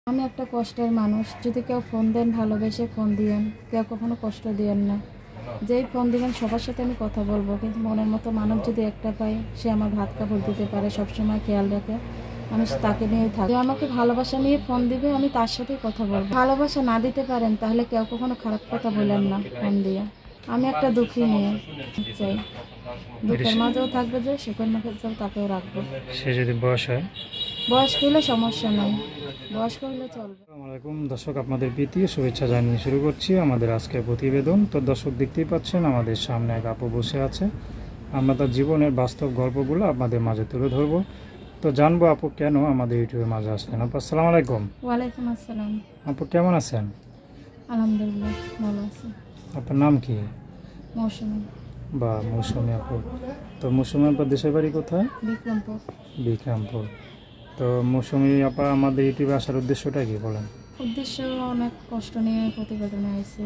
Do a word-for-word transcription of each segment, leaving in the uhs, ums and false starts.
আমি একটা কষ্টের মানুষ। যদি কেউ ফোন দেন ভালোবেসে ফোন দিয়েন, কেউ কখনো কষ্ট দিয়েন না। যেই ফোন দিবেন সবার সাথে আমি কথা বলবো, কিন্তু মনের মতো মানুষ যদি একটা পাই, সে আমার ভাত কাপড় দিতে পারে, সবসময় খেয়াল রাখে, আমি তাকে নিয়েই থাকি। আমাকে ভালোবাসা নিয়ে ফোন দিবে, আমি তার সাথেই কথা বলবো। ভালোবাসা না দিতে পারেন তাহলে কেউ কখনো খারাপ কথা বলেন না ফোন দিয়ে। আমি একটা দুঃখী মেয়ে চাই, দুঃখের মাঝেও থাকবে, যে সুখের মাঝেও তাকেও রাখবো। সে যদি বয়স হয়, বয়স্ক হলে সমস্যা নাই, বয়স্ক হলে চলবে। আসসালামু আলাইকুম দর্শক, আপনাদের প্রীতি শুভেচ্ছা জানিয়ে শুরু করছি আমাদের আজকের প্রতিবেদন। তো দর্শক দেখতেই পাচ্ছেন আমাদের সামনে এক আপু বসে আছে। আমরা তার জীবনের বাস্তব গল্পগুলো আপনাদের মাঝে তুলে ধরবো। তো জানবো আপু কেন আমাদের ইউটিউবের মাঝে আসলেন। আপু আসসালামু আলাইকুম। ওয়ালাইকুম আসসালাম। আপু কেমন আছেন? আলহামদুলিল্লাহ ভালো আছি। আপনার নাম কি? মৌসুমী। বা মৌসুমী আপু। তো মৌসুমী আপুর দেশের বাড়ি কোথায়? বিক্রমপুর। বিক্রমপুর। তো মৌসুমী আপা আমাদের ইউটিউবে আসার উদ্দেশ্যটা কি বলেন? উদ্দেশ্য অনেক কষ্ট নিয়ে প্রতিবেদনে আসছি,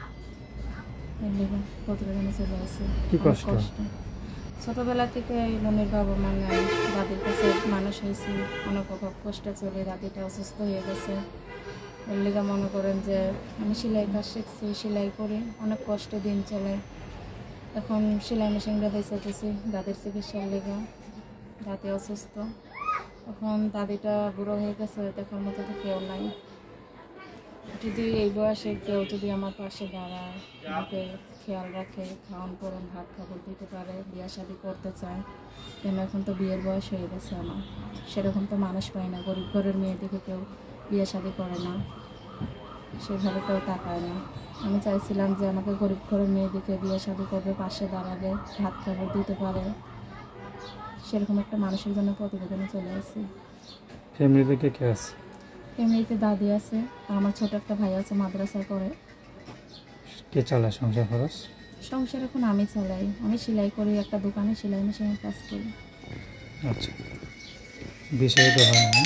প্রতিবেদনে চলে আসছি। কি কষ্ট? ছোটবেলা থেকে বোনের বাবা মা নাই, দাদির কাছে মানুষ হয়েছি, অনেক অভাব কষ্টে চলে। দাদিটা অসুস্থ হয়ে গেছে, এর লিগা মনে করেন যে আমি সেলাই কাজ শিখছি, সেলাই করে অনেক কষ্টে দিন চলে। এখন সেলাই মেশিনটা বেঁচেতেছি দাদির চিকিৎসার লেগা। দাদি অসুস্থ, এখন দাদিটা বুড়ো হয়ে গেছে, দেখার মতো তো কেউ নাই। যদি এই বয়সে কেউ যদি আমার পাশে দাঁড়ায়, আমাকে খেয়াল রাখে, খাওয়ান পরন ভাত খাবার দিতে পারে, বিয়ে শাদি করতে চায়, কেন এখন তো বিয়ের বয়স হয়ে গেছে আমার, সেরকম তো মানুষ পাই না। গরিব ঘরের মেয়েদিকে কেউ বিয়ে শাদি করে না, সেভাবে কেউ তাকায় না। আমি চাইছিলাম যে আমাকে গরিব ঘরের মেয়েদিকে বিয়ে শাদি করবে, পাশে দাঁড়াবে, ভাত খাবার দিতে পারে, সেরকম একটা মানুষের জন্য প্রতিবেদনে চলে আসি। ফ্যামিলিতে কে কে আছে? ফ্যামিলিতে দাদি আছে আর আমার ছোট একটা ভাই আছে, মাদ্রাসায় পড়ে। কে চালায় সংসার খরচ? সংসার এখন আমি চালাই, আমি সেলাই করি, একটা দোকানে সেলাই মেশিনের কাজ করি। আচ্ছা, বিষয় তো হয় না।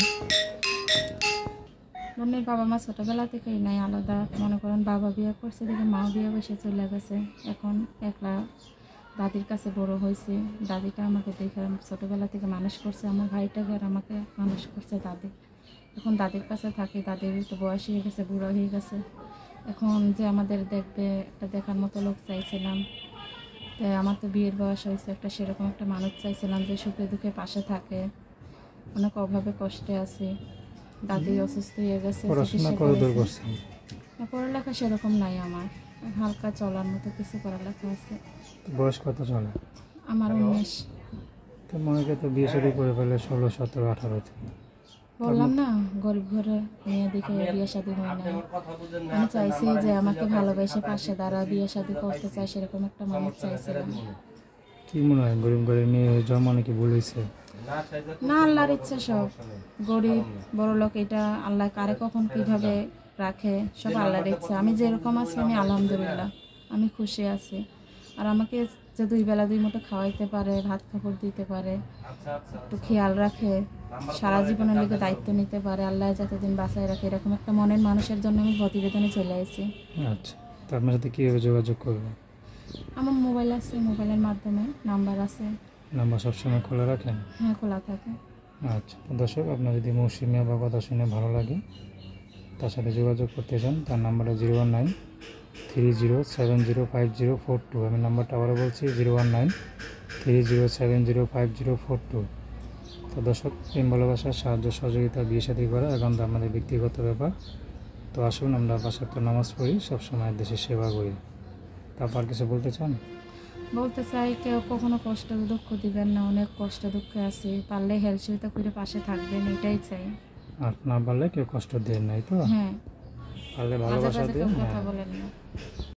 বোনের বাবা মা ছোটোবেলা থেকেই নাই, আলাদা। মনে করেন বাবা বিয়ে করছে দেখে মা বিয়ে বসে চলে গেছে, এখন একলা দাদির কাছে বড় হয়েছে। দাদিটা আমাকে দেখে ছোটোবেলা থেকে মানুষ করছে, আমার ভাইটাকে আর আমাকে মানুষ করছে দাদি। এখন দাদির কাছে থাকি, দাদির তো বয়স হয়ে গেছে, বুড়ো হয়ে গেছে। এখন যে আমাদের দেখবে, একটা দেখার মতো লোক চাইছিলাম, তাই আমার তো বিয়ের বয়স হয়েছে, একটা সেরকম একটা মানুষ চাইছিলাম যে সুখে দুঃখে পাশে থাকে। অনেক অভাবে কষ্টে আছি, দাদি অসুস্থ হয়ে গেছে। পড়াশোনা কতদূর করছেন? পড়ালেখা সেরকম নাই আমার, হালকা চলার মতো কিছু পড়ালেখা আছে। বয়স কত চলে? আমার উনিশ। তো মনে তো বিয়ে শাদী করে ফেলে ষোলো সতেরো আঠারোতে। বললাম না, গরিব ঘরে মেয়ে দিকে বিয়ে শাদী হয় না। আমি চাইছি যে আমাকে ভালোবেসে পাশে দাঁড়া বিয়ে শাদী করতে চাই, সেরকম একটা মানুষ চাইছিলাম। কি মনে হয় গরিব ঘরের মেয়ে জন্ম নাকি ভুল হয়েছে? না, আল্লাহর ইচ্ছা সব। গরিব বড় লোক এটা আল্লাহ কারে কখন কিভাবে রাখে, সব আল্লাহর ইচ্ছা। আমি যেরকম আছি আমি আলহামদুলিল্লাহ, আমি খুশি আছি। আর আমাকে যে দুই বেলা দুই মুঠো খাওয়াইতে পারে, ভাত কাপড় দিতে পারে, একটু খেয়াল রাখে, সারা জীবনের লেগে দায়িত্ব নিতে পারে, আল্লাহ যতদিন বাঁচায় রাখে, এরকম একটা মনের মানুষের জন্য আমি প্রতিবেদনে চলে আসি। আচ্ছা, তো আপনার সাথে কীভাবে যোগাযোগ করবো? আমার মোবাইল আছে, মোবাইলের মাধ্যমে নাম্বার আছে। নাম্বার সবসময় খোলা রাখেন? হ্যাঁ, খোলা থাকে। আচ্ছা, তো দর্শক আপনার যদি মৌসুমী বা কথা শুনে ভালো লাগে, তার সাথে যোগাযোগ করতে চান, তার নাম্বারটা zero one nine three zero seven zero five zero four two. আমি নাম্বারটা আবারও বলছি, zero one nine three zero seven zero five zero four two. তো দর্শক, প্রেম ভালোবাসার সাহায্য সহযোগিতা বিয়ে শাদী করা এখন তো আমাদের ব্যক্তিগত ব্যাপার। তো আসুন আমরা পাঁচ নামাজ পড়ি, সবসময় দেশের সেবা করি। তারপর কিছু বলতে চান? বলতে চাই, কেউ কখনো কষ্ট দুঃখ দিবেন না, অনেক কষ্ট দুঃখে আছি, পারলে হেল্প সহযোগিতা করে পাশে থাকবেন, এটাই চাই। আর না পারলে কেউ কষ্ট দেন নাই, তো হ্যাঁ, পারলে মাঝে ভালোবাসা মাঝে দেন। কেউ কথা হ্যাঁ। বলেন না।